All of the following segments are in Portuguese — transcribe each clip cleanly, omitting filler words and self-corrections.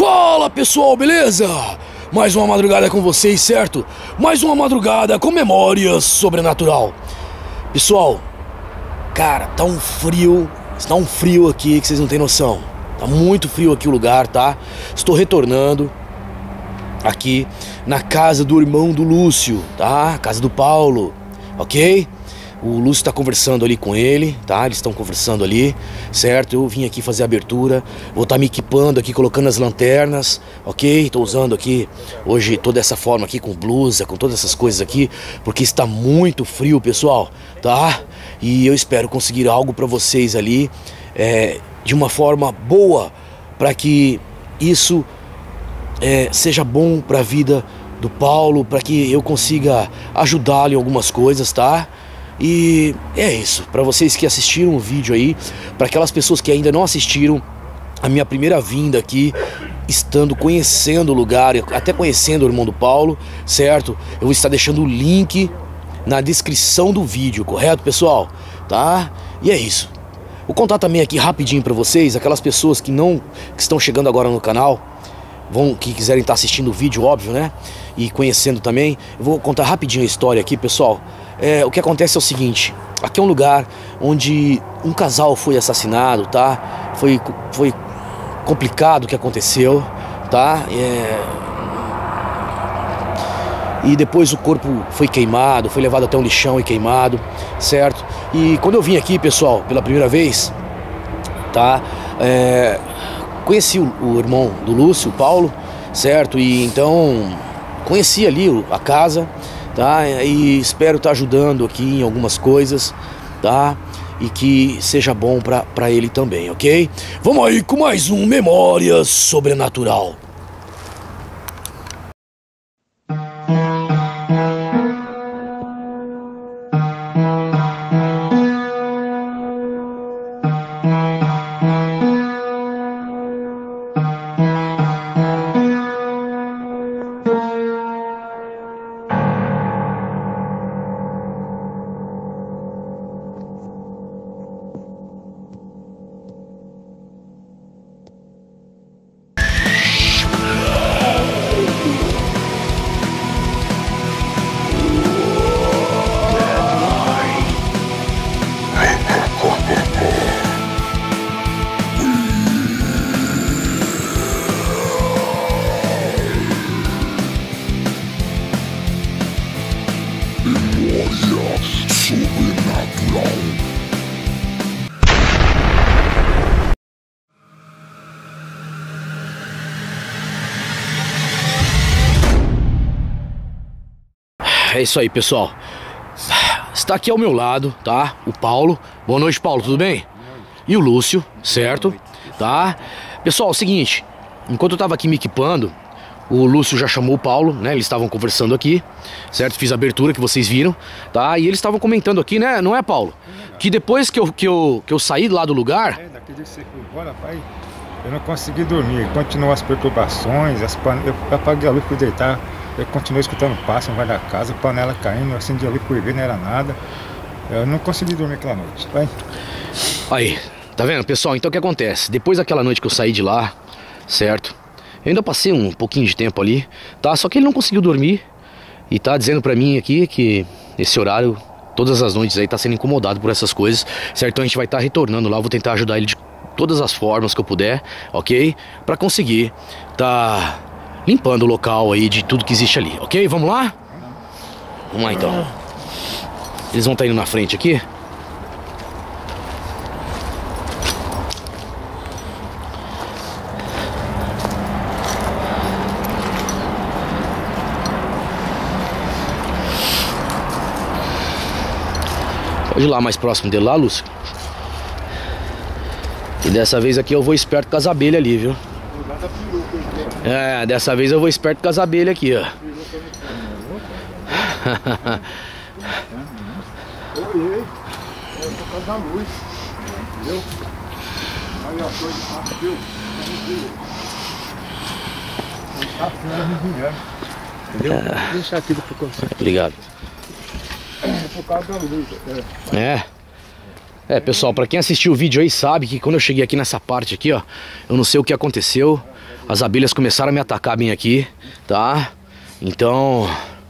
Fala pessoal, beleza? Mais uma madrugada com vocês, certo? Mais uma madrugada com memórias sobrenatural. Pessoal, cara, tá um frio aqui que vocês não tem noção. Tá muito frio aqui o lugar, tá? Estou retornando aqui na casa do irmão do Lúcio, tá? Casa do Paulo, ok? O Lúcio tá conversando ali com ele, tá? Eles estão conversando ali, certo? Eu vim aqui fazer a abertura, vou estar me equipando aqui, colocando as lanternas, ok? Tô usando aqui hoje toda essa forma aqui com blusa, com todas essas coisas aqui, porque está muito frio, pessoal, tá? E eu espero conseguir algo para vocês ali, de uma forma boa, para que isso seja bom para a vida do Paulo, para que eu consiga ajudá-lo em algumas coisas, tá? E é isso, para vocês que assistiram o vídeo aí, para aquelas pessoas que ainda não assistiram a minha primeira vinda aqui, estando conhecendo o lugar, até conhecendo o irmão do Paulo, certo? Eu vou estar deixando o link na descrição do vídeo, correto, pessoal? Tá? E é isso. Vou contar também aqui rapidinho para vocês, aquelas pessoas que estão chegando agora no canal, que quiserem estar assistindo o vídeo, óbvio, né? E conhecendo também. Eu vou contar rapidinho a história aqui, pessoal. O que acontece é o seguinte: aqui é um lugar onde um casal foi assassinado, tá? Foi complicado o que aconteceu, tá? E depois o corpo foi queimado, foi levado até um lixão e queimado, certo? E quando eu vim aqui, pessoal, pela primeira vez, tá? Conheci o irmão do Lúcio, o Paulo, certo? E então conheci ali a casa, tá? E espero estar ajudando aqui em algumas coisas, tá? E que seja bom pra ele também, ok? Vamos aí com mais um Memórias Sobrenatural. É isso aí, pessoal. Está aqui ao meu lado, tá? O Paulo. Boa noite, Paulo, tudo bem? E o Lúcio, certo? Tá? Pessoal, é o seguinte, enquanto eu tava aqui me equipando, o Lúcio já chamou o Paulo, né? Eles estavam conversando aqui, certo? Fiz a abertura que vocês viram, tá? E eles estavam comentando aqui, né? Não é, Paulo? Que depois que eu saí lá do lugar... Daquele dia que você foi embora, pai, eu não consegui dormir. Continuam as perturbações, eu apaguei a luz, fui deitar. Eu continuei escutando passo, vai da casa, panela caindo, eu acendi ali, fui ver, não era nada. Eu não consegui dormir aquela noite, vai. Aí, tá vendo, pessoal? Então o que acontece? Depois daquela noite que eu saí de lá, certo? Eu ainda passei um pouquinho de tempo ali, tá? Só que ele não conseguiu dormir e tá dizendo pra mim aqui que esse horário, todas as noites aí, tá sendo incomodado por essas coisas, certo? Então a gente vai estar retornando lá, vou tentar ajudar ele de todas as formas que eu puder, ok? Pra conseguir limpando o local aí de tudo que existe ali, ok? Vamos lá? Vamos lá então. Eles vão estar indo na frente aqui. Pode ir lá mais próximo dele lá, Lúcio. E dessa vez aqui eu vou esperto com as abelhas ali, viu? Dessa vez eu vou esperto com as abelhas aqui, ó. Eu olhei, por causa da luz, entendeu? Aí a coisa, viu? Entendeu? Vou deixar aqui depois. Obrigado. É por causa da luz. Pessoal, pra quem assistiu o vídeo aí sabe que quando eu cheguei aqui nessa parte aqui, ó, eu não sei o que aconteceu. As abelhas começaram a me atacar bem aqui, tá? Então...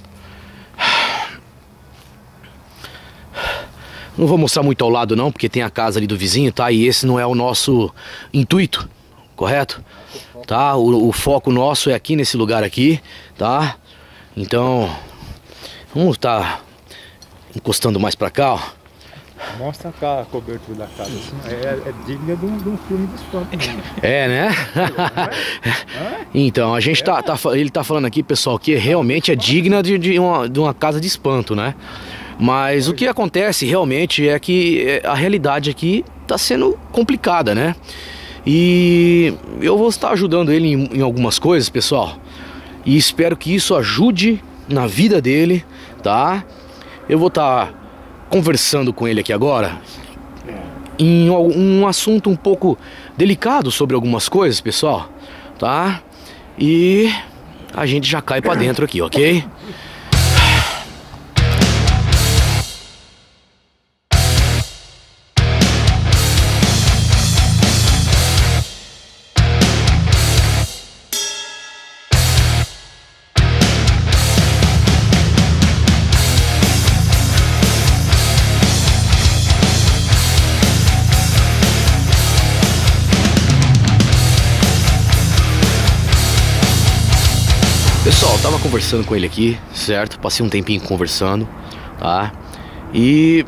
não vou mostrar muito ao lado não, porque tem a casa ali do vizinho, tá? E esse não é o nosso intuito, correto? Tá? O foco nosso é aqui nesse lugar aqui, tá? Então, vamos estar encostando mais pra cá, ó. Mostra cá a cobertura da casa, assim, é digna de um filme de espanto mesmo. Né? Então, a gente ele tá falando aqui, pessoal, que realmente é digna de uma casa de espanto, né? Mas o que acontece realmente é que a realidade aqui tá sendo complicada, né? E eu vou estar ajudando ele em algumas coisas, pessoal. E espero que isso ajude na vida dele, tá? Eu vou estar conversando com ele aqui agora em um assunto um pouco delicado sobre algumas coisas, pessoal, tá? E a gente já cai pra dentro aqui, ok? Pessoal, tava conversando com ele aqui, certo? Passei um tempinho conversando, tá? E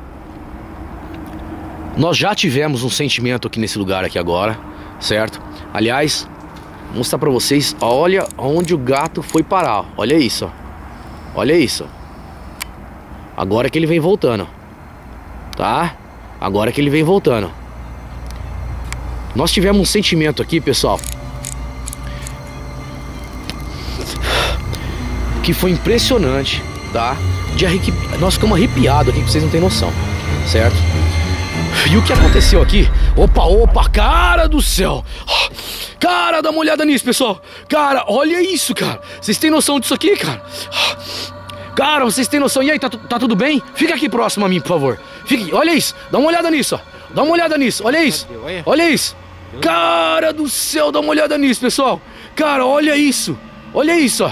nós já tivemos um sentimento aqui nesse lugar aqui agora, certo? Aliás, vou mostrar pra vocês, olha onde o gato foi parar, olha isso, ó. Olha isso. Agora que ele vem voltando, tá? Agora que ele vem voltando. Nós tivemos um sentimento aqui, pessoal, que foi impressionante, tá? Nós ficamos arrepiados aqui, que vocês não tem noção, certo? E o que aconteceu aqui? Opa, cara do céu! Cara, dá uma olhada nisso, pessoal! Cara, olha isso, cara! Vocês têm noção disso aqui, cara? Cara, vocês têm noção? E aí, tá tudo bem? Fica aqui próximo a mim, por favor. Fique, olha isso, dá uma olhada nisso, ó. Dá uma olhada nisso, olha isso. Olha isso. Cara do céu, dá uma olhada nisso, pessoal. Cara, olha isso. Olha isso, ó.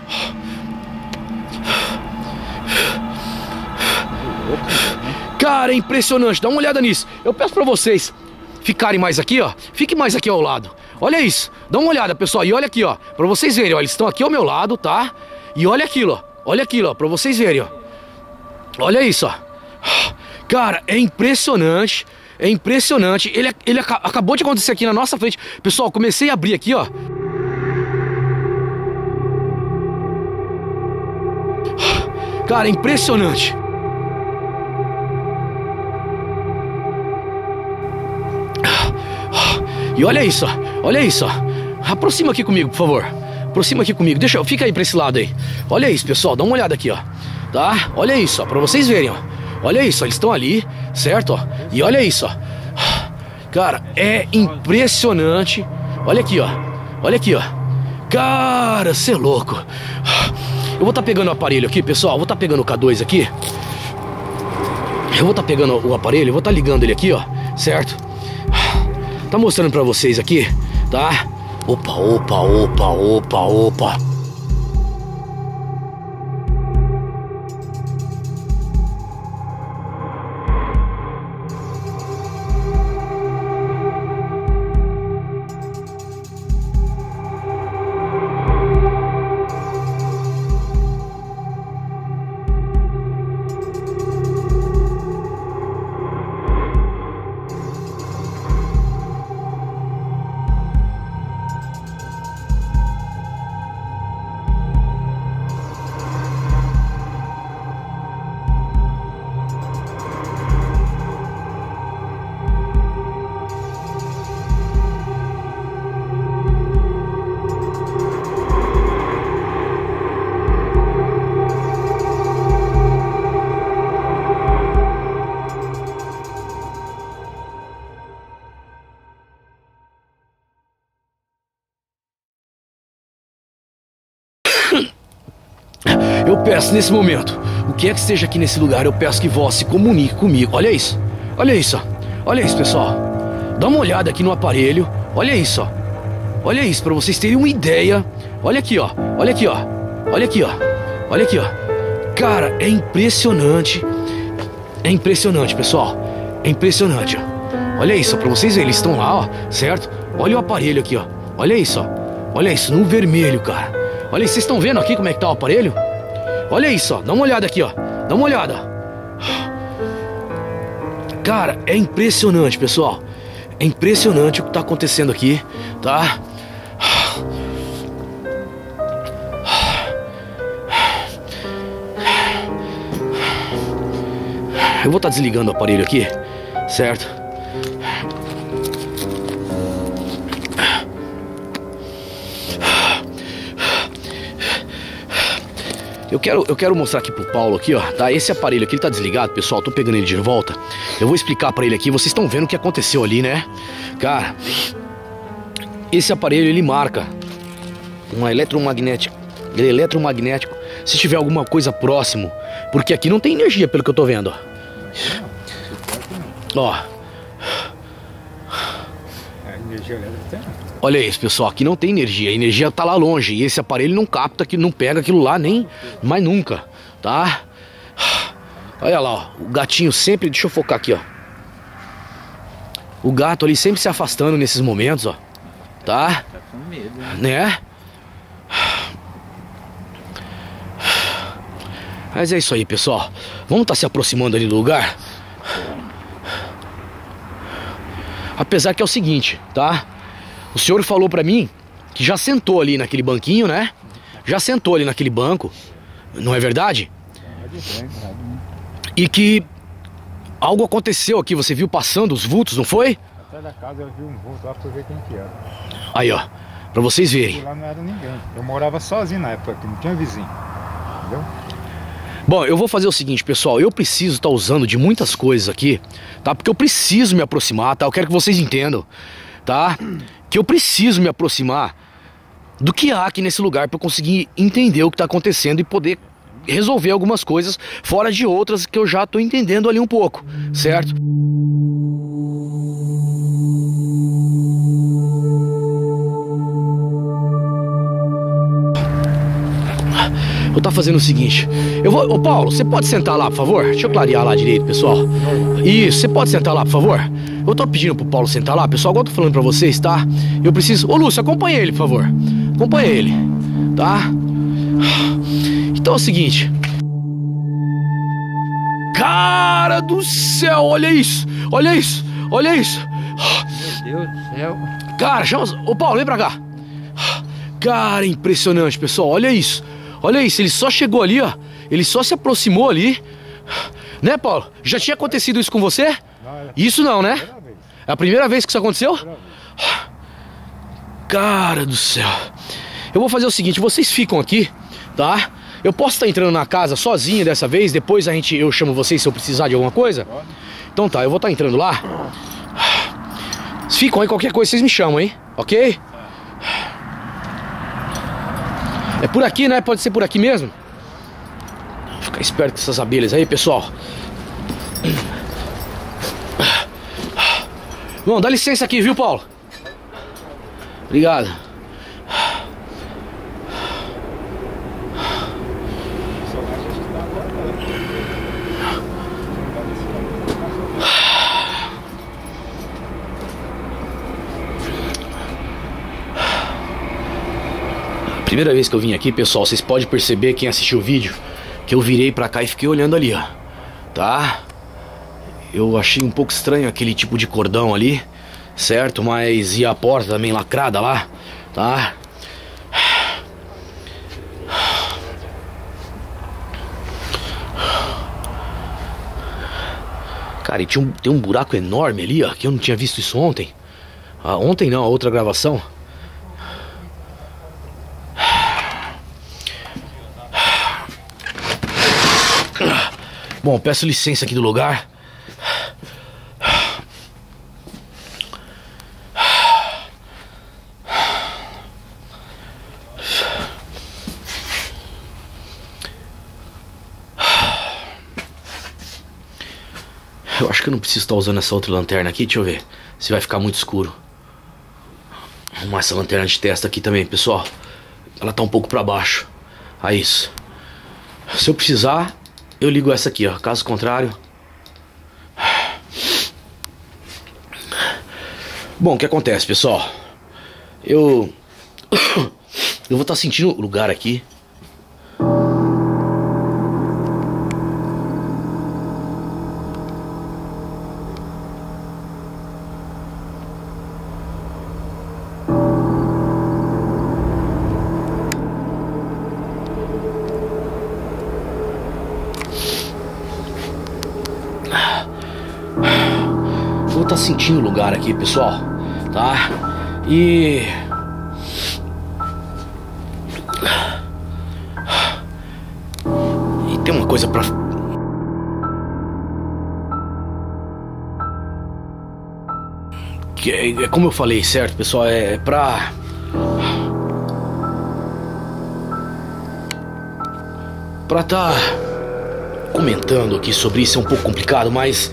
Cara, é impressionante, dá uma olhada nisso. Eu peço pra vocês ficarem mais aqui, ó. Fique mais aqui ao lado. Olha isso, dá uma olhada, pessoal. E olha aqui, ó, pra vocês verem, ó. Eles estão aqui ao meu lado, tá? E olha aquilo, ó. Olha aquilo, ó, pra vocês verem, ó. Olha isso, ó. Cara, é impressionante. É impressionante. Ele acabou de acontecer aqui na nossa frente. Pessoal, comecei a abrir aqui, ó. Cara, é impressionante. E olha isso, ó. Olha isso, ó. Aproxima aqui comigo, por favor. Aproxima aqui comigo. Fica aí pra esse lado aí. Olha isso, pessoal. Dá uma olhada aqui, ó. Tá? Olha isso, ó. Pra vocês verem, ó. Olha isso, ó. Eles estão ali, certo, ó. E olha isso, ó. Cara, é impressionante. Olha aqui, ó. Olha aqui, ó. Cara, cê é louco. Eu vou estar pegando o aparelho aqui, pessoal. Eu vou estar pegando o K2 aqui. Eu vou estar pegando o aparelho. Eu vou estar ligando ele aqui, ó. Certo? Tá mostrando pra vocês aqui, tá? Opa. Eu peço nesse momento, o que é que esteja aqui nesse lugar, eu peço que vós se comunique comigo. Olha isso, olha isso, ó. Olha isso, pessoal. Dá uma olhada aqui no aparelho. Olha isso, ó. Olha isso, pra vocês terem uma ideia. Olha aqui, ó. Olha aqui, ó. Olha aqui, ó. Olha aqui, ó. Cara, é impressionante. É impressionante, pessoal. É impressionante, ó. Olha isso, ó, pra vocês verem. Eles estão lá, ó, certo? Olha o aparelho aqui, ó. Olha isso, ó. Olha isso, no vermelho, cara. Olha isso, vocês estão vendo aqui como é que tá o aparelho? Olha isso, ó. Dá uma olhada aqui, ó. Dá uma olhada. Cara, é impressionante, pessoal. É impressionante o que tá acontecendo aqui, tá? Eu vou estar desligando o aparelho aqui, certo? Eu quero mostrar aqui pro Paulo aqui, ó, tá? Esse aparelho aqui, ele tá desligado, pessoal, tô pegando ele de volta. Eu vou explicar pra ele aqui, vocês estão vendo o que aconteceu ali, né? Cara, esse aparelho, ele marca um eletromagnético, se tiver alguma coisa próximo, porque aqui não tem energia, pelo que eu tô vendo, ó. Energia elétrica tem. Olha isso, pessoal, aqui não tem energia, a energia tá lá longe e esse aparelho não capta, não pega aquilo lá nem mais nunca, tá? Olha lá, ó, o gatinho sempre, deixa eu focar aqui, ó. O gato ali sempre se afastando nesses momentos, ó, tá? Tá com medo, né? Mas é isso aí, pessoal. Vamos estar se aproximando ali do lugar. Apesar que é o seguinte, tá? O senhor falou pra mim que já sentou ali naquele banquinho, né? Já sentou ali naquele banco, não é verdade? E que algo aconteceu aqui, você viu passando os vultos, não foi? Atrás da casa eu vi um vulto lá pra ver quem que era. Aí, ó, pra vocês verem. E lá não era ninguém. Eu morava sozinho na época, que não tinha vizinho. Entendeu? Bom, eu vou fazer o seguinte, pessoal, eu preciso estar usando de muitas coisas aqui, tá? Porque eu preciso me aproximar, tá? Eu quero que vocês entendam, tá? Que eu preciso me aproximar do que há aqui nesse lugar para eu conseguir entender o que está acontecendo e poder resolver algumas coisas fora de outras que eu já estou entendendo ali um pouco, certo? Eu tô fazendo o seguinte, ô Paulo, você pode sentar lá, por favor? Deixa eu clarear lá direito, pessoal. Isso, você pode sentar lá, por favor? Eu tô pedindo pro Paulo sentar lá, pessoal, igual eu tô falando pra vocês, tá? Eu preciso... Ô Lúcio, acompanha ele, por favor. Acompanha ele, tá? Então é o seguinte. Cara do céu, olha isso, olha isso, olha isso. Meu Deus do céu. Cara, chama... Ô Paulo, vem pra cá. Cara, impressionante, pessoal, olha isso. Olha isso, ele só chegou ali, ó. Ele só se aproximou ali. Né, Paulo? Já tinha acontecido isso com você? Não, Isso não, né? É a primeira vez que isso aconteceu? Vez. Cara do céu. Eu vou fazer o seguinte, vocês ficam aqui, tá? Eu posso estar entrando na casa sozinho dessa vez, depois eu chamo vocês se eu precisar de alguma coisa? Então tá, eu vou estar entrando lá. Vocês ficam aí, qualquer coisa vocês me chamam, hein? Ok? É por aqui, né? Pode ser por aqui mesmo? Fica esperto com essas abelhas aí, pessoal. Bom, dá licença aqui, viu, Paulo? Obrigado. Primeira vez que eu vim aqui, pessoal, vocês podem perceber, quem assistiu o vídeo, que eu virei pra cá e fiquei olhando ali, ó. Tá? Eu achei um pouco estranho aquele tipo de cordão ali, certo? Mas e a porta também lacrada lá, tá? Cara, e tem um buraco enorme ali, ó, que eu não tinha visto isso ontem. Ah, ontem não, a outra gravação. Bom, peço licença aqui do lugar. Eu acho que eu não preciso estar usando essa outra lanterna aqui. Deixa eu ver se vai ficar muito escuro. Vou arrumar essa lanterna de testa aqui também, pessoal. Ela tá um pouco pra baixo. Aí isso. Se eu precisar, eu ligo essa aqui, ó. Caso contrário... Bom, o que acontece, pessoal? Eu vou estar sentindo o lugar aqui. Vou estar sentindo o lugar aqui, pessoal, tá? E tem uma coisa pra... que é como eu falei, certo, pessoal? É pra... tá comentando aqui sobre isso é um pouco complicado, mas...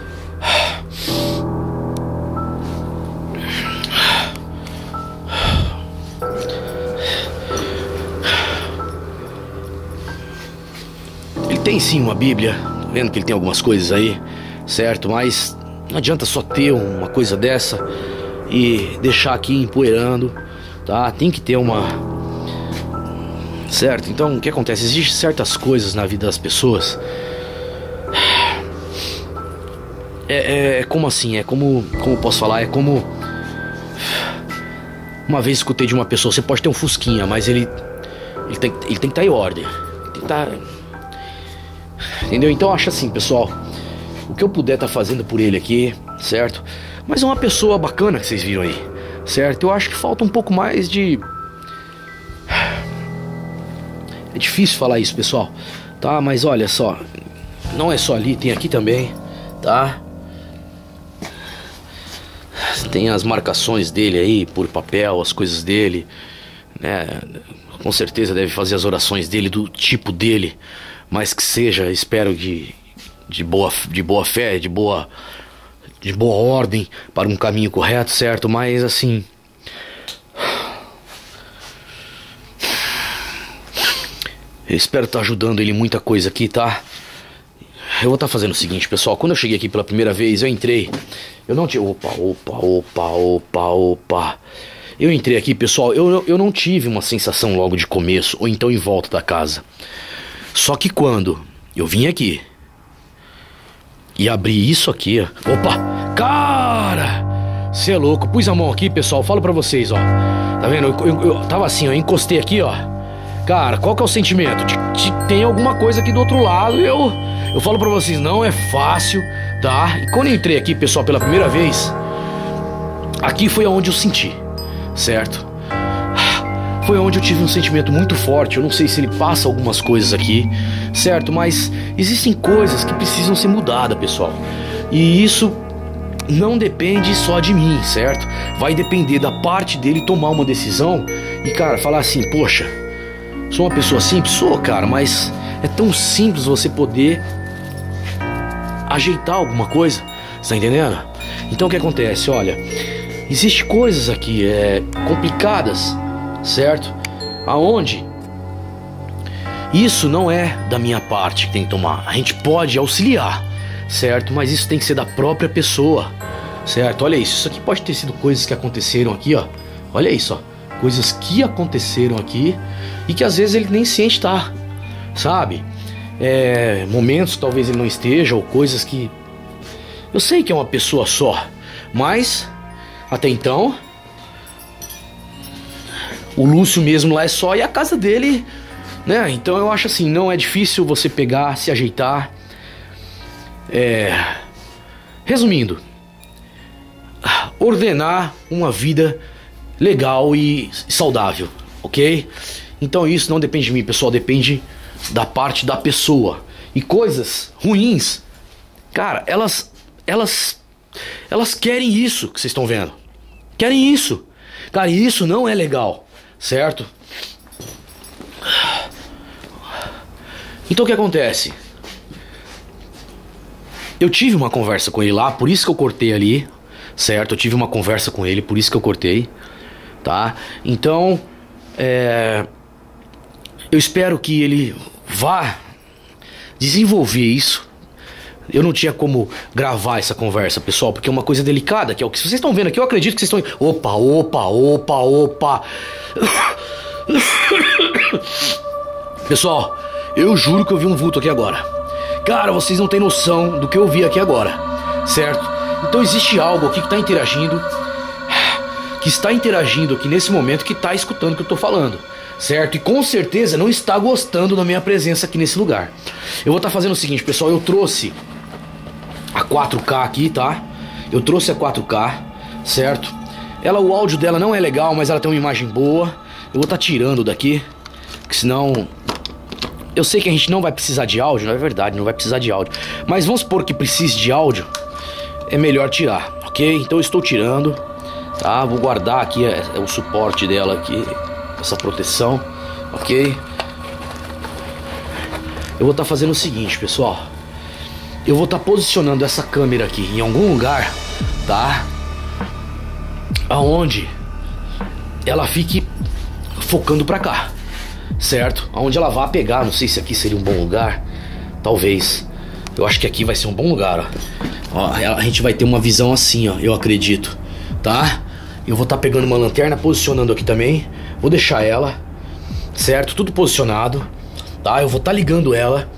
Ele tem sim uma Bíblia, tô vendo que ele tem algumas coisas aí, certo? Mas não adianta só ter uma coisa dessa e deixar aqui empoeirando, tá? Tem que ter uma... Certo? Então o que acontece? Existem certas coisas na vida das pessoas. É como assim? É como eu posso falar? É como... Uma vez escutei de uma pessoa: você pode ter um fusquinha, mas ele tem que estar em ordem. Tem que estar... Entendeu? Então eu acho assim, pessoal, o que eu puder estar fazendo por ele aqui, certo? Mas é uma pessoa bacana que vocês viram aí, certo? Eu acho que falta um pouco mais de... É difícil falar isso, pessoal, tá? Mas olha só, não é só ali, tem aqui também, tá? Tem as marcações dele aí por papel, as coisas dele, né? Com certeza deve fazer as orações dele do tipo dele, mas que seja, espero, de boa fé, de boa ordem, para um caminho correto, certo? Mas assim... eu espero estar ajudando ele em muita coisa aqui, tá? Eu vou estar fazendo o seguinte, pessoal. Quando eu cheguei aqui pela primeira vez, eu entrei... Eu não tinha... Opa. Eu entrei aqui, pessoal, eu não tive uma sensação logo de começo, ou então em volta da casa. Só que quando eu vim aqui e abri isso aqui... Opa! Cara! Você é louco. Pus a mão aqui, pessoal, falo pra vocês, ó. Tá vendo? Eu tava assim, ó, encostei aqui, ó. Cara, qual que é o sentimento? Tem alguma coisa aqui do outro lado. Eu falo pra vocês, não é fácil, tá? E quando eu entrei aqui, pessoal, pela primeira vez, aqui foi onde eu senti, certo? Foi onde eu tive um sentimento muito forte. Eu não sei se ele passa algumas coisas aqui, certo? Mas existem coisas que precisam ser mudadas, pessoal. E isso não depende só de mim, certo? Vai depender da parte dele tomar uma decisão e, cara, falar assim: poxa, sou uma pessoa simples? Sou, cara, mas é tão simples você poder ajeitar alguma coisa, você tá entendendo? Então o que acontece? Olha, existem coisas aqui complicadas, certo? Aonde isso não é da minha parte que tem que tomar. A gente pode auxiliar, certo? Mas isso tem que ser da própria pessoa, certo? Olha isso aqui pode ter sido coisas que aconteceram aqui, ó. Olha isso, ó. Coisas que aconteceram aqui e que às vezes ele nem ciente tá, sabe? Momentos que talvez ele não esteja, ou coisas que... Eu sei que é uma pessoa só, mas até então o Lúcio mesmo lá é só, e a casa dele, né? Então eu acho assim, não é difícil você pegar, se ajeitar. Resumindo, ordenar uma vida legal e saudável, ok? Então isso não depende de mim, pessoal, depende da parte da pessoa. E coisas ruins, cara, elas querem isso que vocês estão vendo. Querem isso. Cara, e isso não é legal, certo? Então o que acontece? Eu tive uma conversa com ele lá, por isso que eu cortei ali, certo? Eu tive uma conversa com ele, por isso que eu cortei, tá? Então, eu espero que ele vá desenvolver isso. Eu não tinha como gravar essa conversa, pessoal, porque é uma coisa delicada, que é o que vocês estão vendo aqui. Eu acredito que vocês estão... Opa. Pessoal, eu juro que eu vi um vulto aqui agora. Cara, vocês não têm noção do que eu vi aqui agora, certo? Então existe algo aqui que está interagindo aqui nesse momento, que está escutando o que eu tô falando, certo? E com certeza não está gostando da minha presença aqui nesse lugar. Eu vou estar fazendo o seguinte, pessoal, eu trouxe a 4K aqui, tá? Eu trouxe a 4K, certo? O áudio dela não é legal, mas ela tem uma imagem boa. Eu vou estar tirando daqui, que senão... Eu sei que a gente não vai precisar de áudio, não é verdade, não vai precisar de áudio. Mas vamos supor que precise de áudio, é melhor tirar, ok? Então eu estou tirando, tá? Vou guardar aqui o suporte dela aqui, essa proteção, ok? Eu vou estar fazendo o seguinte, pessoal. Eu vou estar posicionando essa câmera aqui em algum lugar, tá? Aonde ela fique focando pra cá, certo? Aonde ela vá pegar, não sei se aqui seria um bom lugar. Talvez. Eu acho que aqui vai ser um bom lugar, ó. A gente vai ter uma visão assim, ó, eu acredito, tá? Eu vou estar pegando uma lanterna, posicionando aqui também. Vou deixar ela, certo? Tudo posicionado, tá? Eu vou estar ligando ela.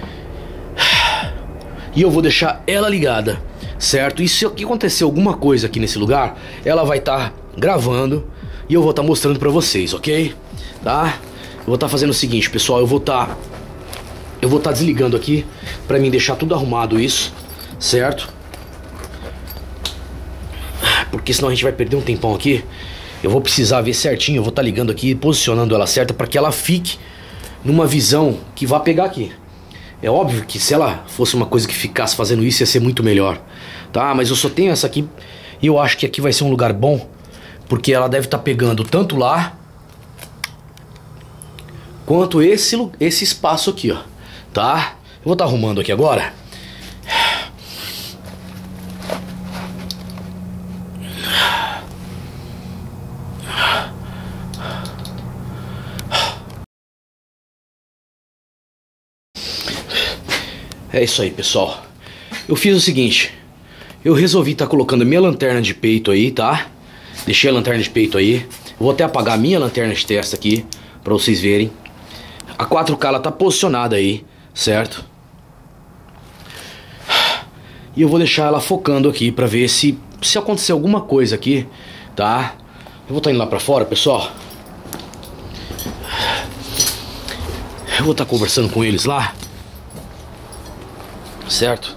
E eu vou deixar ela ligada, certo? E se acontecer alguma coisa aqui nesse lugar, ela vai estar gravando e eu vou estar mostrando pra vocês, ok? Tá? Eu vou estar fazendo o seguinte, pessoal. Eu vou estar desligando aqui pra mim deixar tudo arrumado isso, certo? Porque senão a gente vai perder um tempão aqui. Eu vou precisar ver certinho. Eu vou estar ligando aqui, posicionando ela certa para que ela fique numa visão que vá pegar aqui. É óbvio que se ela fosse uma coisa que ficasse fazendo isso, ia ser muito melhor, tá? Mas eu só tenho essa aqui e eu acho que aqui vai ser um lugar bom, porque ela deve estar pegando tanto lá quanto esse espaço aqui, ó, tá? Eu vou estar arrumando aqui agora. É isso aí, pessoal. Eu fiz o seguinte. Eu resolvi estar colocando a minha lanterna de peito aí, tá? Deixei a lanterna de peito aí. Eu vou até apagar a minha lanterna de testa aqui, pra vocês verem. A 4K ela tá posicionada aí, certo? E eu vou deixar ela focando aqui pra ver se acontecer alguma coisa aqui, tá? Eu vou estar indo lá pra fora, pessoal. Eu vou estar conversando com eles lá, certo?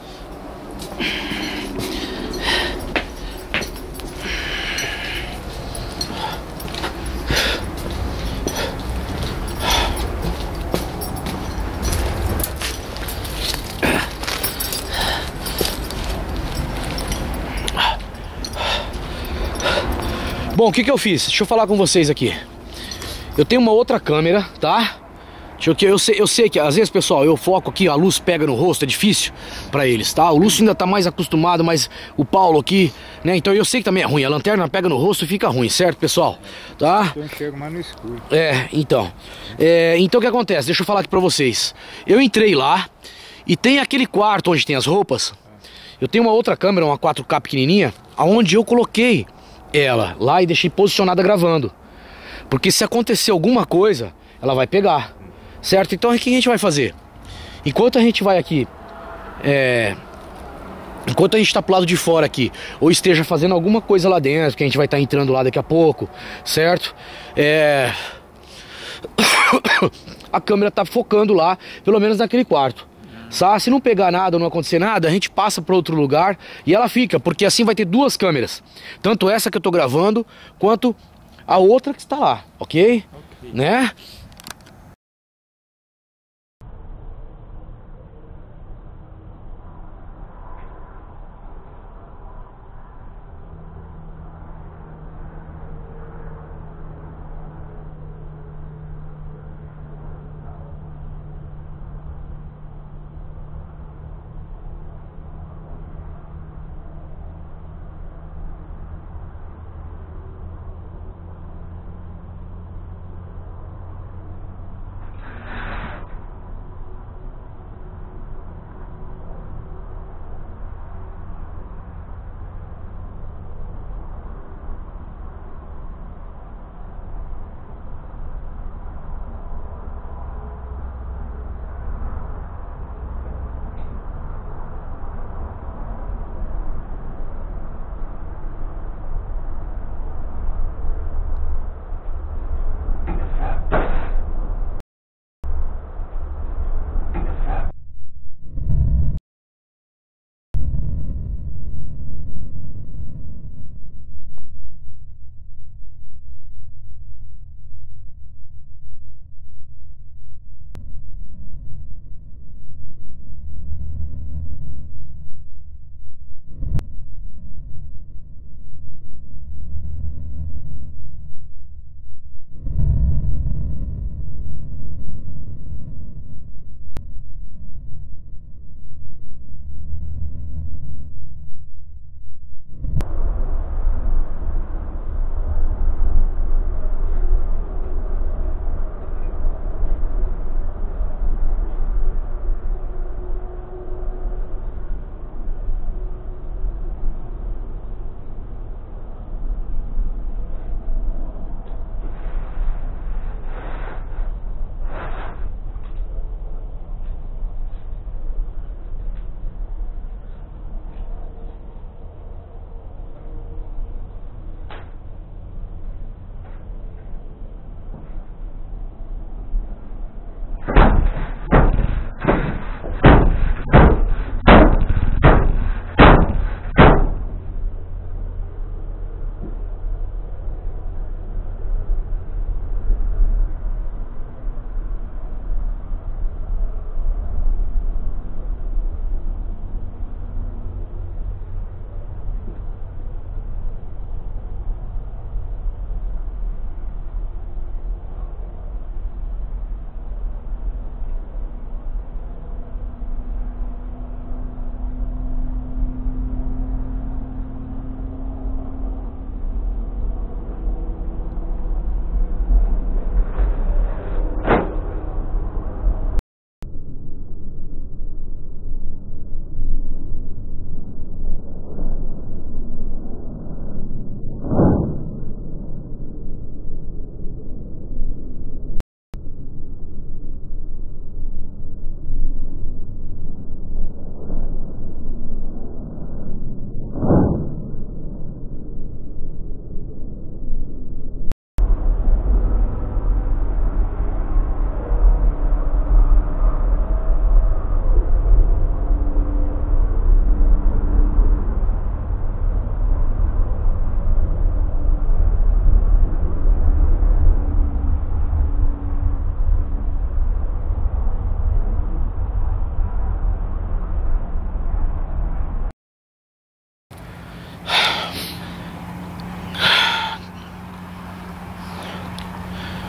Bom, o que eu fiz? Deixa eu falar com vocês aqui. Eu tenho uma outra câmera, tá? Eu sei que às vezes, pessoal, eu foco aqui, a luz pega no rosto, é difícil pra eles, tá? O Lúcio ainda tá mais acostumado, mas o Paulo aqui, né? Então eu sei que também é ruim, a lanterna pega no rosto e fica ruim, certo, pessoal? Tá? Eu enxergo mais no escuro. Então o que acontece? Deixa eu falar aqui pra vocês. Eu entrei lá e tem aquele quarto onde tem as roupas. Eu tenho uma outra câmera, uma 4K pequenininha, aonde eu coloquei ela lá e deixei posicionada gravando. Porque se acontecer alguma coisa, ela vai pegar, certo? Então o que a gente vai fazer? Enquanto a gente vai aqui, enquanto a gente tá pro lado de fora aqui, ou esteja fazendo alguma coisa lá dentro, que a gente vai estar entrando lá daqui a pouco, certo? A câmera tá focando lá, pelo menos naquele quarto. Se não pegar nada ou não acontecer nada, a gente passa para outro lugar e ela fica, porque assim vai ter duas câmeras. Tanto essa que eu tô gravando, quanto a outra que está lá, ok? Né?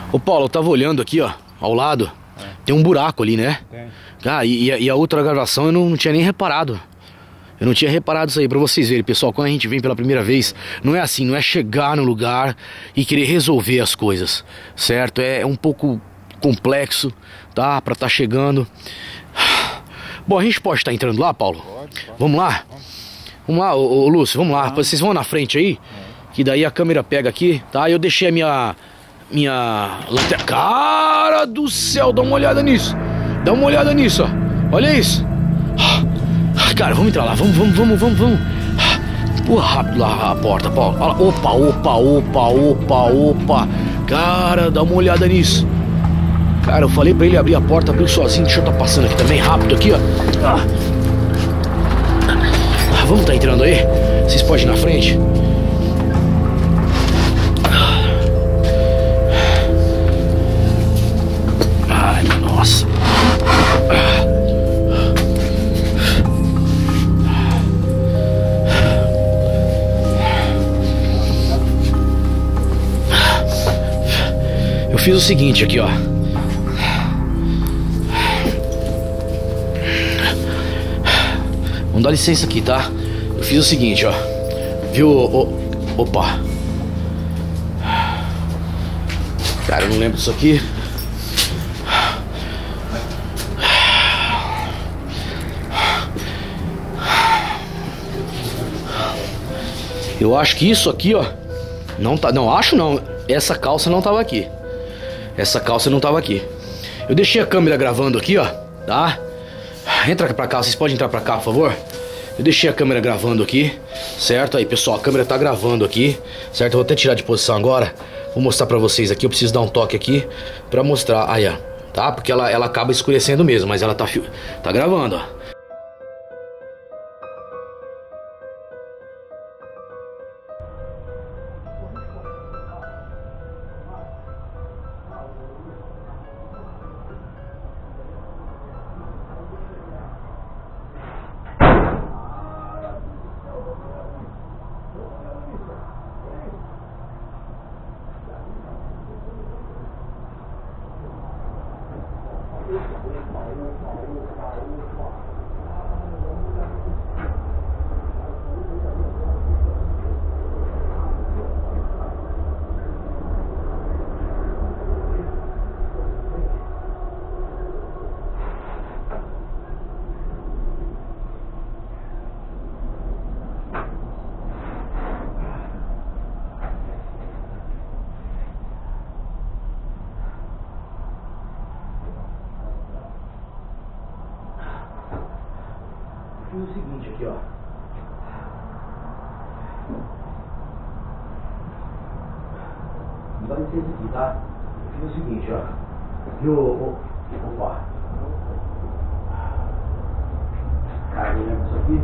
Ô Paulo, eu tava olhando aqui, ó, ao lado. Tem um buraco ali, né? Tem. Ah, e a outra gravação eu não tinha nem reparado. Eu não tinha reparado isso aí, pra vocês verem, pessoal. Quando a gente vem pela primeira vez, não é assim, não é chegar no lugar e querer resolver as coisas, certo? É um pouco complexo, tá? Pra tá chegando. Bom, a gente pode estar entrando lá, Paulo? Pode. Vamos lá? Vamos lá, ô Lúcio, vamos lá. Vocês vão na frente aí, que daí a câmera pega aqui, tá? Eu deixei a minha lanterna. Cara do céu, dá uma olhada nisso. Dá uma olhada nisso, ó. Olha isso. Cara, vamos entrar lá, vamos. Empurra rápido lá a porta, Paulo. Opa. Cara, dá uma olhada nisso. Cara, eu falei pra ele abrir a porta, abriu sozinho. Deixa eu tá passando aqui também, rápido aqui, ó. Vamos tá entrando aí? Vocês podem ir na frente? Ai, nossa. Eu fiz o seguinte aqui, ó. Vamos dar licença aqui, tá? Eu fiz o seguinte, ó. Viu? Opa. Cara, eu não lembro disso aqui. Eu acho que isso aqui, ó. Não tá. Não, acho não. Essa calça não tava aqui. Essa calça não tava aqui. Eu deixei a câmera gravando aqui, ó. Tá? Entra pra cá, vocês podem entrar pra cá, por favor? Eu deixei a câmera gravando aqui, certo? Aí, pessoal, a câmera tá gravando aqui, certo? Eu vou até tirar de posição agora. Vou mostrar pra vocês aqui. Eu preciso dar um toque aqui pra mostrar. Aí, ó. Tá? Porque ela acaba escurecendo mesmo, mas ela tá gravando, ó. Fiz o seguinte aqui, ó. Dá licença aqui, tá? Fiz o seguinte, ó. Viu? Opa. Cara, eu lembro disso aqui.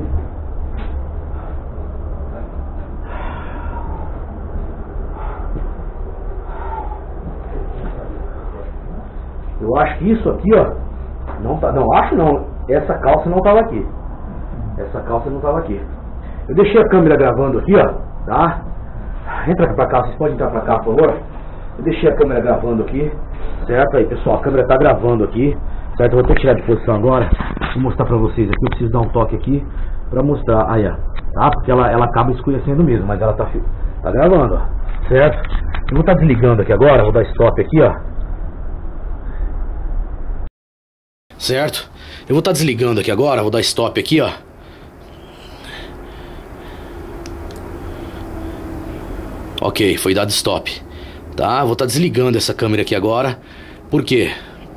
Eu acho que isso aqui, ó. Não tá. Não, acho não. Essa calça não tava aqui. Essa calça não tava aqui. Eu deixei a câmera gravando aqui, ó. Tá? Entra pra cá, vocês podem entrar pra cá, por favor? Eu deixei a câmera gravando aqui. Certo? Aí, pessoal, a câmera tá gravando aqui. Certo? Eu vou ter que tirar de posição agora. Vou mostrar pra vocês aqui. Eu preciso dar um toque aqui pra mostrar. Aí, ó. Tá? Porque ela acaba escurecendo mesmo, mas ela tá gravando, ó. Certo? Eu vou estar desligando aqui agora. Vou dar stop aqui, ó. Certo? Eu vou estar desligando aqui agora. Vou dar stop aqui, ó. Ok, foi dado stop. Tá, vou estar desligando essa câmera aqui agora. Por quê?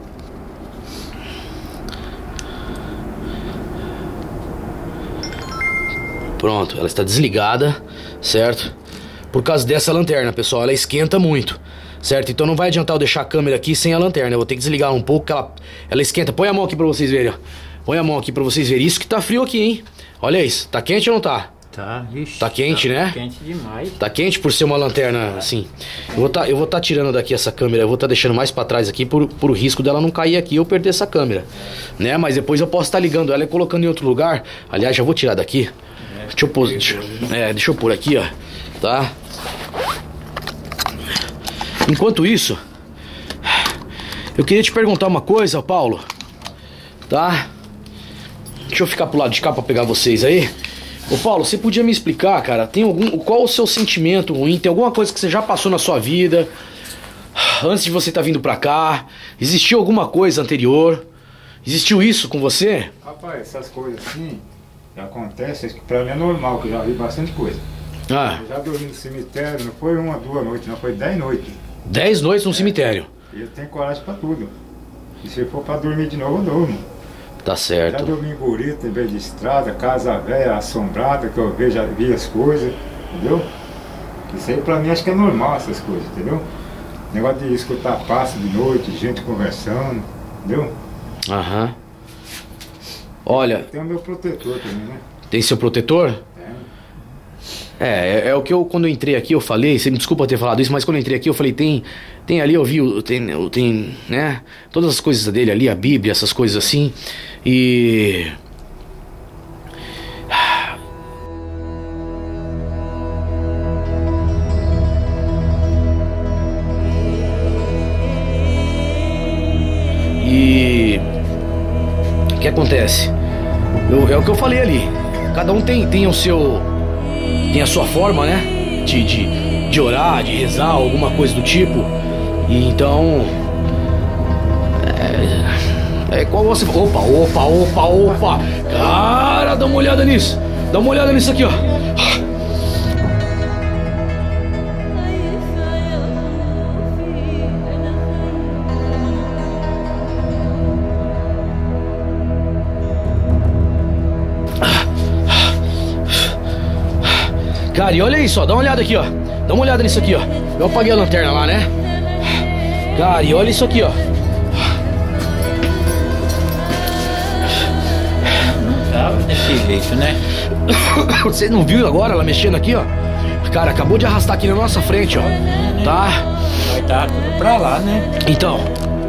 Pronto, ela está desligada, certo? Por causa dessa lanterna, pessoal, ela esquenta muito, certo? Então não vai adiantar eu deixar a câmera aqui sem a lanterna. Eu vou ter que desligar um pouco, que ela esquenta. Põe a mão aqui pra vocês verem, ó. Põe a mão aqui pra vocês verem. Isso que tá frio aqui, hein? Olha isso, tá quente ou não tá? Tá, ixi, tá quente, né? Quente demais. Tá quente por ser uma lanterna, assim. Eu vou tá tirando daqui essa câmera. Eu vou tá deixando mais pra trás aqui por risco dela não cair aqui e eu perder essa câmera, né? Mas depois eu posso estar ligando ela e colocando em outro lugar. Aliás, já vou tirar daqui. Deixa eu pôr aqui, ó. Tá? Enquanto isso, Eu queria te perguntar uma coisa, Paulo. Tá? Deixa eu ficar pro lado de cá pra pegar vocês aí. Ô Paulo, você podia me explicar, cara, qual o seu sentimento ruim? Tem alguma coisa que você já passou na sua vida antes de você estar vindo pra cá? Existiu alguma coisa anterior? Existiu isso com você? Rapaz, essas coisas assim que acontecem, que pra mim é normal, que eu já vi bastante coisa. Ah, Eu já dormi no cemitério, não foi 1, 2 noites, não, foi 10 noites. 10 noites no cemitério. E eu tenho coragem pra tudo. E se for pra dormir de novo, eu durmo. Tá Já certo. dormi em gurita, em vez de estrada, casa velha, assombrada, que eu vi as coisas, entendeu? Isso aí pra mim acho que é normal, essas coisas, entendeu? Negócio de escutar passo de noite, gente conversando, entendeu? Aham. Olha, Tem o meu protetor também, né? tem seu protetor? É o que eu, quando eu entrei aqui, eu falei, você me desculpa ter falado isso, mas quando eu entrei aqui eu falei, tem ali, eu vi, tem, né, todas as coisas dele ali, a Bíblia, essas coisas assim, e... E... o que acontece? É o que eu falei ali, cada um tem o seu... tem a sua forma, né? De orar, de rezar, alguma coisa do tipo. E então. Qual você. Opa! Cara, dá uma olhada nisso! Dá uma olhada nisso aqui, ó! Cara, e olha isso, ó, dá uma olhada aqui, ó. Dá uma olhada nisso aqui, ó. Eu apaguei a lanterna lá, né? Cara, e olha isso aqui, ó. Não tava desse jeito, né? Você não viu agora ela mexendo aqui, ó? Cara, acabou de arrastar aqui na nossa frente, ó. Tá? Vai estar tudo pra lá, né? Então.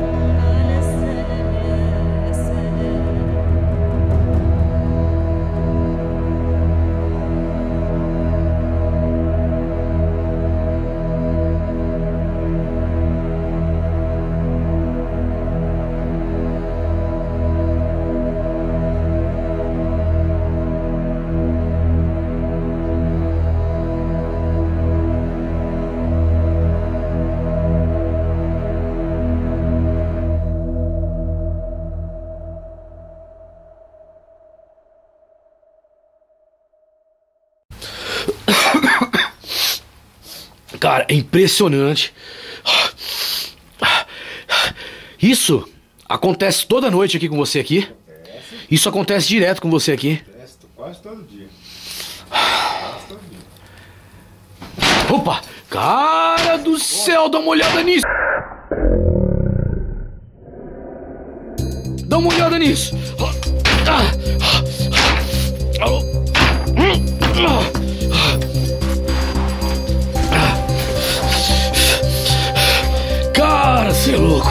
Cara, é impressionante. Isso acontece toda noite aqui com você aqui? Isso acontece direto com você aqui? Quase todo dia. Opa! Cara do céu, dá uma olhada nisso! Dá uma olhada nisso! Cara, você é louco!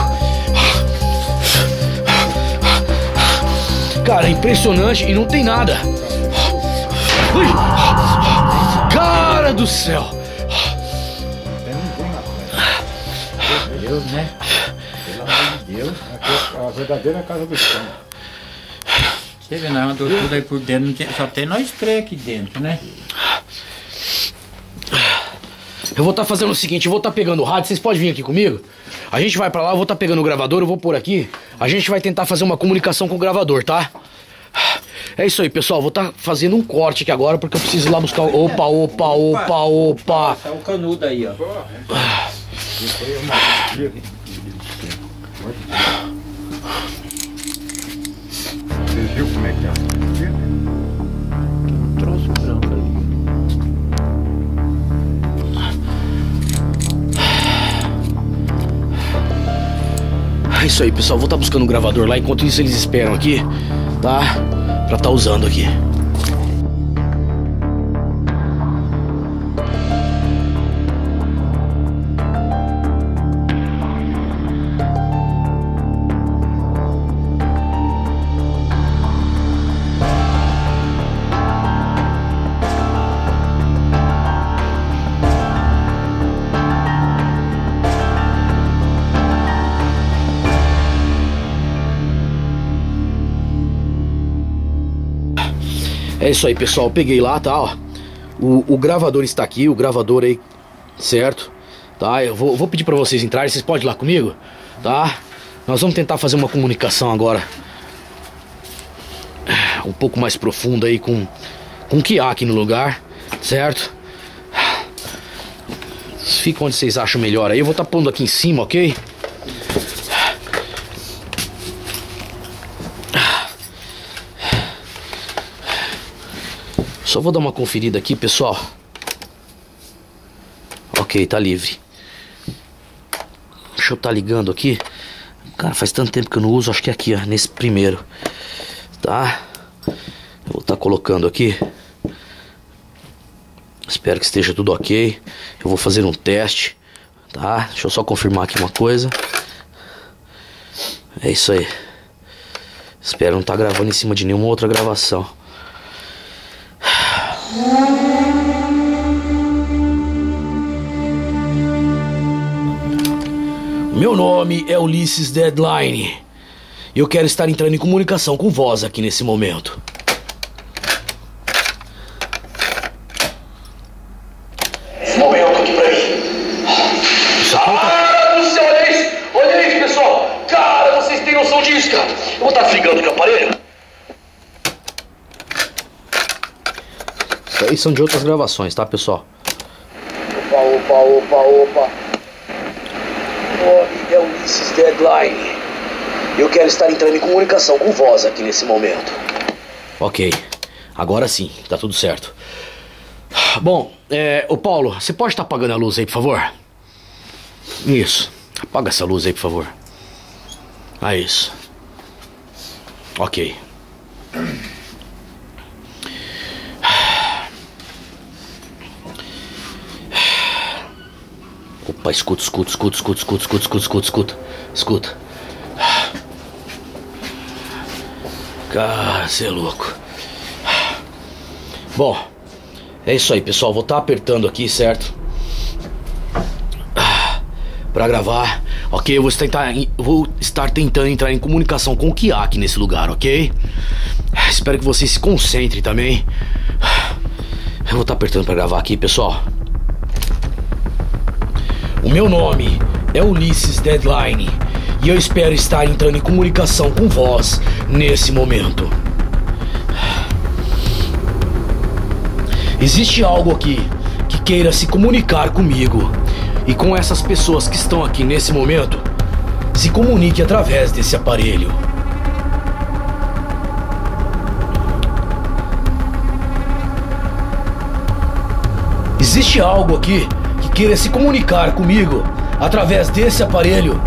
Cara, é impressionante e não tem nada! Ui. Cara do céu! Tem ninguém na frente. Deus, né? Pelo amor de Deus. É a verdadeira casa do chão. Você vê, nós andou tudo aí por dentro, não tem- só tem nós três aqui dentro, né? Eu vou estar fazendo o seguinte, eu vou estar pegando o rádio, vocês podem vir aqui comigo? A gente vai pra lá, eu vou estar pegando o gravador, eu vou pôr aqui. A gente vai tentar fazer uma comunicação com o gravador, tá? É isso aí, pessoal, vou estar fazendo um corte aqui agora, porque eu preciso ir lá buscar o... Opa! Tá o canudo aí, ó. Você viu como é que é? Um troço branco ali. É isso aí, pessoal, vou estar buscando o gravador lá, enquanto isso eles esperam aqui, tá? Pra estar usando aqui. É isso aí, pessoal. Eu peguei lá, tá? Ó. O gravador está aqui, o gravador aí, certo? Tá? Eu vou pedir pra vocês entrarem. Vocês podem ir lá comigo? Tá? Nós vamos tentar fazer uma comunicação agora um pouco mais profunda aí com o que há aqui no lugar, certo? Fica onde vocês acham melhor aí. Eu vou estar pondo aqui em cima, ok? Só vou dar uma conferida aqui, pessoal. Ok, tá livre. Deixa eu estar ligando aqui. Cara, faz tanto tempo que eu não uso. Acho que é aqui, ó, nesse primeiro. Tá? Eu vou estar colocando aqui. Espero que esteja tudo ok. Eu vou fazer um teste. Tá? Deixa eu só confirmar aqui uma coisa. É isso aí. Espero não estar gravando em cima de nenhuma outra gravação. Meu nome é Ulisses Deadline. E eu quero estar entrando em comunicação com vós aqui nesse momento. Esse momento aqui pra mim. Cara do céu, olha isso, pessoal. Cara, vocês têm noção disso, cara? Eu vou estar desligando aqui o aparelho. Isso aí são de outras gravações, tá, pessoal? Opa. Meu nome é Ulisses Deadline. Eu quero estar entrando em comunicação com vós aqui nesse momento. Ok, agora sim, tá tudo certo. Bom, ô Paulo, você pode estar apagando a luz aí, por favor? Isso, apaga essa luz aí, por favor. Ah, isso. Ok. Opa, escuta. Cara, você é louco. Bom, é isso aí, pessoal. Vou estar apertando aqui, certo? Pra gravar. Ok, eu vou estar tentando entrar em comunicação com o que há aqui nesse lugar, ok? Espero que vocês se concentrem também. Eu vou estar apertando pra gravar aqui, pessoal. O meu nome é Ulisses Deadline. E eu espero estar entrando em comunicação com vós nesse momento. Existe algo aqui que queira se comunicar comigo. E com essas pessoas que estão aqui nesse momento, se comunique através desse aparelho. Existe algo aqui que queira se comunicar comigo através desse aparelho.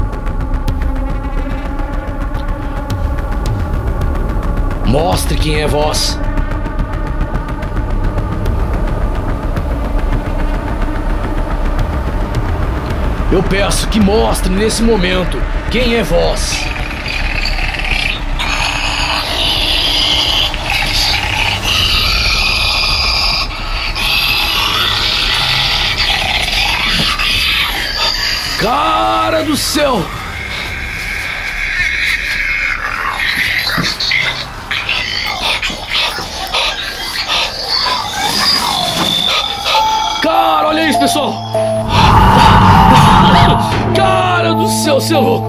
Mostre quem é vós. Eu peço que mostre nesse momento quem é vós. Cara do céu! Cara, olha isso, pessoal! Cara do céu, você é louco!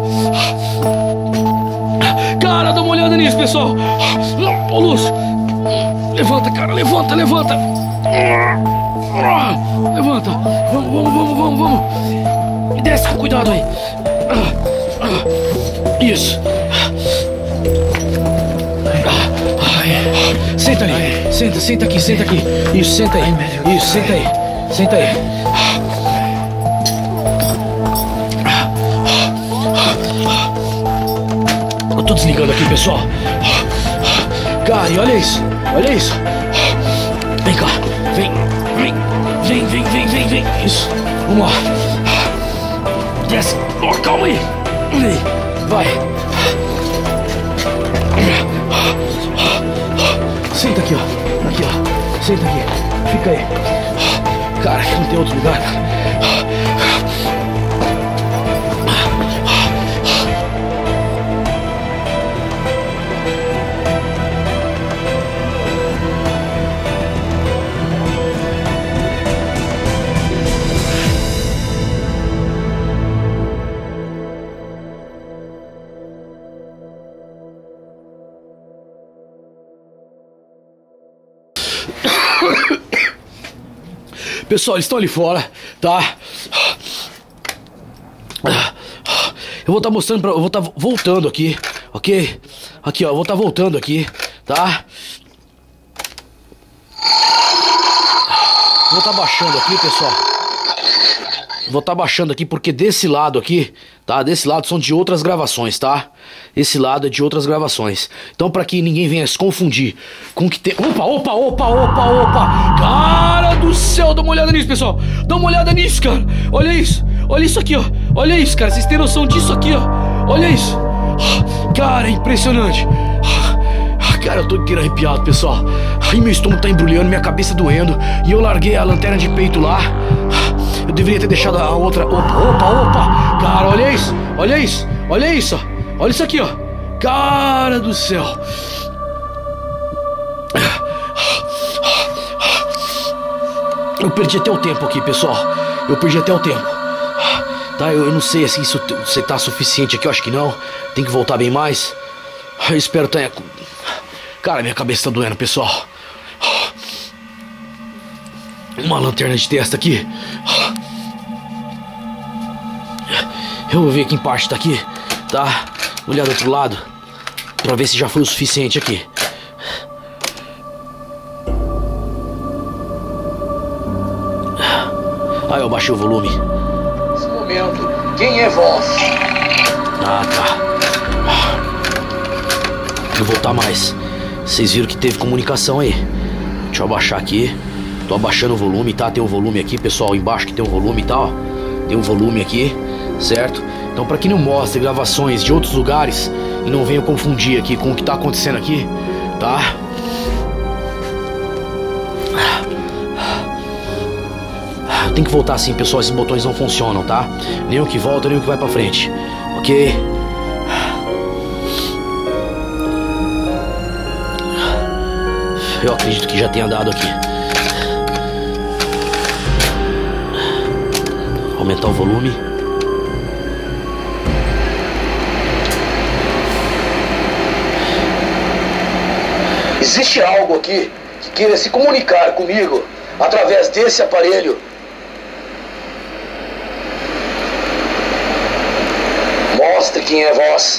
Cara, dá uma olhada nisso, pessoal! Ô, Lúcio! Levanta, cara, levanta! Levanta! Vamos! Desce com cuidado aí! Isso! Senta ali! Senta aqui! Isso, senta aí! Isso, senta aí! Eu tô desligando aqui, pessoal. Cara, e olha isso. Vem cá. Vem. Isso. Vamos lá. Desce. Oh, calma aí. Vai. Senta aqui, ó. Senta aqui. Fica aí. Cara, aqui não tem outro lugar, cara. Pessoal, eles estão ali fora, tá? Eu vou estar mostrando pra... Eu vou estar voltando aqui, ok? Aqui, ó, eu vou estar voltando aqui, tá? Vou estar baixando aqui, pessoal. Vou estar baixando aqui porque desse lado aqui, tá? Desse lado são de outras gravações, tá? Esse lado é de outras gravações. Então pra que ninguém venha se confundir com o que tem... Opa! Cara do céu, dá uma olhada nisso, pessoal. Dá uma olhada nisso, cara. Olha isso. Olha isso aqui, ó. Olha isso, cara. Vocês têm noção disso aqui, ó. Olha isso. Cara, é impressionante. Cara, eu tô inteiro arrepiado, pessoal. Ai, meu estômago tá embrulhando, minha cabeça doendo. E eu larguei a lanterna de peito lá. Eu deveria ter deixado a outra... Opa! Cara, olha isso. Olha isso. Olha isso, ó. Olha isso aqui, ó. Cara do céu. Eu perdi até o tempo aqui, pessoal. Eu perdi até o tempo. Tá, eu não sei assim, se você tá suficiente aqui, eu acho que não. Tem que voltar bem mais. Eu espero tenha... Cara, minha cabeça tá doendo, pessoal. Uma lanterna de testa aqui. Eu vou ver aqui embaixo, tá aqui, tá? Olhar do outro lado pra ver se já foi o suficiente aqui. Aí eu baixei o volume. Nesse momento, quem é vós? Ah, tá. Vou voltar mais. Vocês viram que teve comunicação aí. Deixa eu abaixar aqui. Tô abaixando o volume, tá? Tem um volume aqui, pessoal, embaixo que tem um volume, tá? Ó. Tem um volume aqui, certo? Então pra que não mostre gravações de outros lugares e não venham confundir aqui com o que tá acontecendo aqui, tá? Tem que voltar assim, pessoal, esses botões não funcionam, tá? Nem o que volta, nem o que vai pra frente, ok? Eu acredito que já tenha dado aqui. Aumentar o volume. Existe algo aqui que queira se comunicar comigo através desse aparelho? Mostre quem é vós.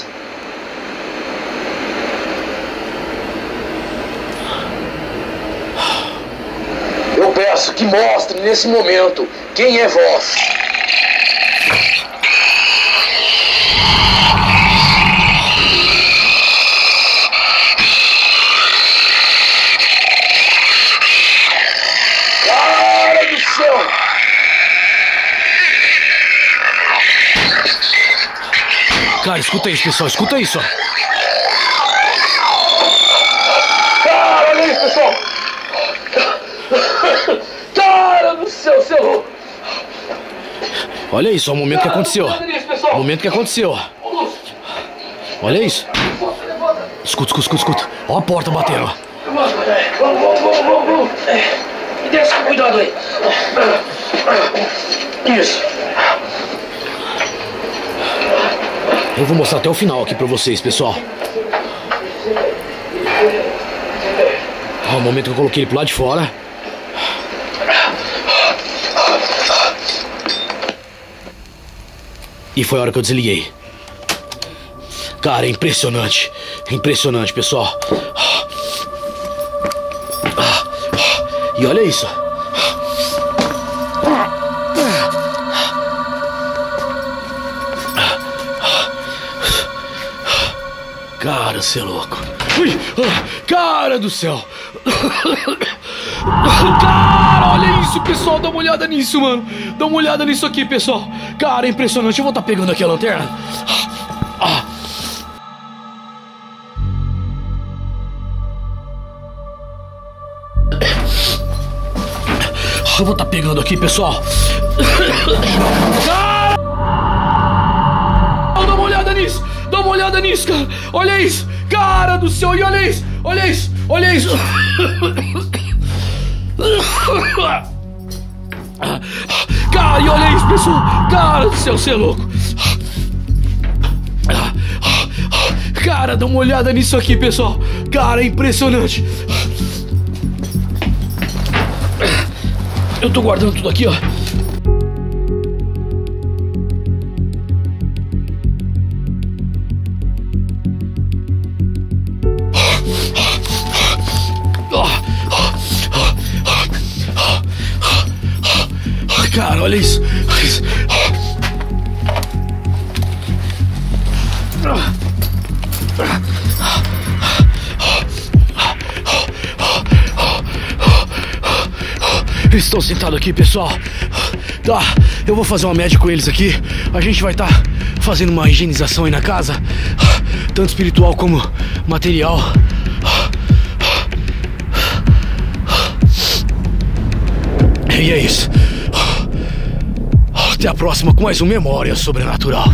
Eu peço que mostre nesse momento quem é vós. Cara do céu! Cara, escuta isso, pessoal, escuta isso, ó. Cara, olha isso, pessoal! Cara do céu, céu! Olha isso, ó, o momento que aconteceu. O momento que aconteceu. Olha isso. Escuta. Ó a porta batendo, ó. Vamos. E desce com cuidado aí. Isso. Eu vou mostrar até o final aqui pra vocês, pessoal. Ó, o momento que eu coloquei ele pro lado de fora. E foi a hora que eu desliguei. Cara, é impressionante. É impressionante, pessoal. E olha isso. Cara, você é louco. Ui, cara do céu. Cara, olha isso, pessoal. Dá uma olhada nisso, mano. Dá uma olhada nisso aqui, pessoal. Cara, é impressionante. Eu vou estar pegando aqui a lanterna. Eu vou estar pegando aqui, pessoal. Cara! Dá uma olhada nisso. Dá uma olhada nisso, cara. Olha isso. Cara do céu. E olha isso. Olha isso. Olha isso. Cara, e olha isso, pessoal. Cara do céu, você é louco. Cara, dá uma olhada nisso aqui, pessoal. Cara, é impressionante. Eu tô guardando tudo aqui, ó. Cara, olha isso. Eles estão sentados aqui, pessoal. Tá, eu vou fazer uma média com eles aqui. A gente vai estar fazendo uma higienização aí na casa, tanto espiritual como material. E é isso. Até a próxima com mais um Memória Sobrenatural.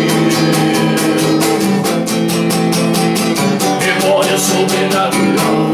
Memória sobrenatural.